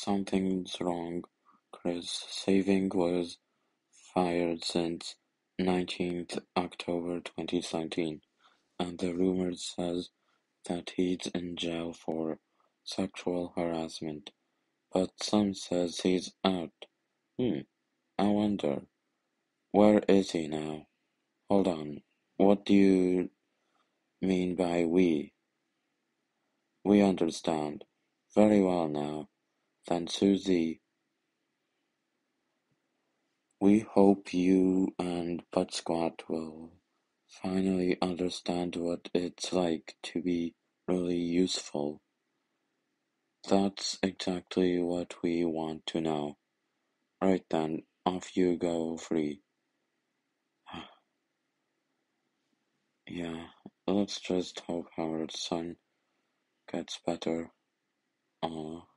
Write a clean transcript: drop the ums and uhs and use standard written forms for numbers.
Something's wrong, Chris. Saving was fired since 19th October 2017, and the rumor says that he's in jail for sexual harassment, but some says he's out. Hmm, I wonder, where is he now? Hold on, what do you mean by we? We understand. Very well now. Then Susie, we hope you and Buttsquat will finally understand what it's like to be really useful. That's exactly what we want to know. Right then, off you go free. Yeah, let's just hope our son gets better.